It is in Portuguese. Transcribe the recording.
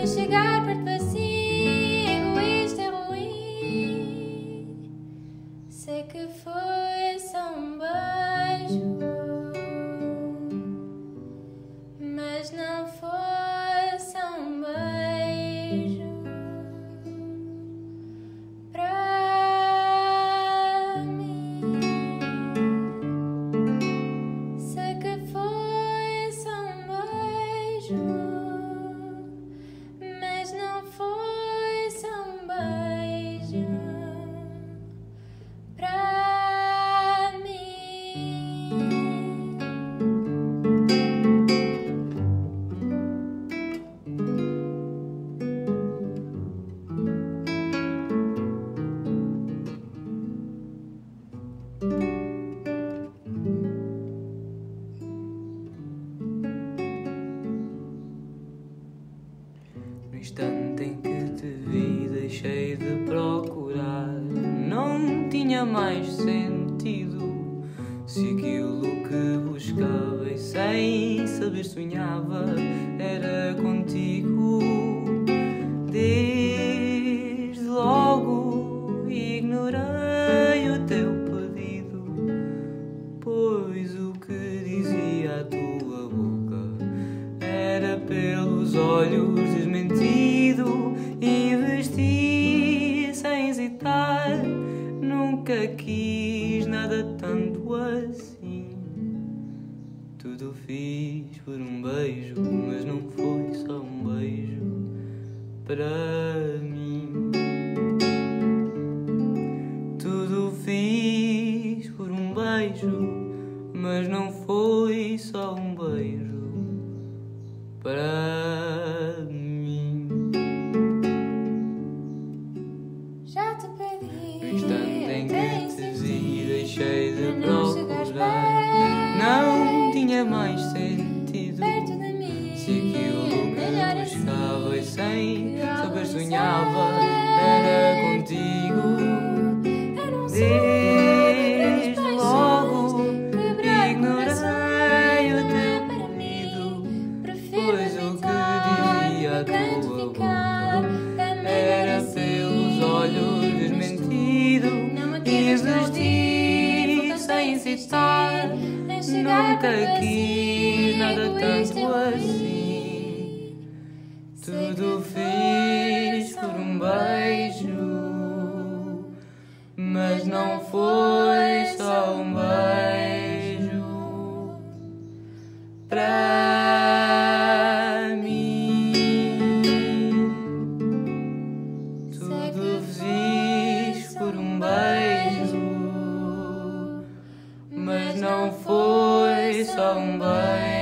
nem chegar perto de si, egoísta e ruim. Sei que foi só um beijo, mas não foi só um beijo pra mim. Sei que foi só um beijo, mas não foi só um beijo pra mim. No instante em que te vi, deixei de procurar. Não tinha mais sentido. Se aquilo que buscava e sem saber sonhava era contigo. Desde logo ignorei o teu pedido, pois o que dizia a tua boca era pelos olhos desmentido. Investi sem hesitar, nunca quis nada tanto assim. Tudo fiz por um beijo, mas não foi só um beijo para mim. Tudo fiz por um beijo, mas não foi só um beijo para mim. Já te pedi, No instante em que te vi, deixei de não chegares procurar. Não tinha mais sentido. perto de mim. Se aquilo que Melhor assim, buscava e sem que algo saber sei. sonhava era contigo. Eu não sei Desde quebrar os logo peixes, quebrar ignorei o corações. teu Para mim, pedido, prefiro pois o que evitar, dizia a canto tua ficar, boca é melhor era assim. pelos olhos desmentido. Não me queres ouvir, Investi voltaste a sem hesitar, nem chegar nunca perto de quis si, nada egoísta tanto e ruim. assim. Sei Tudo que fiz foi por só um beijo, mas não foi só um beijo pra mim. Tudo fiz por um beijo, mas não foi só um beijo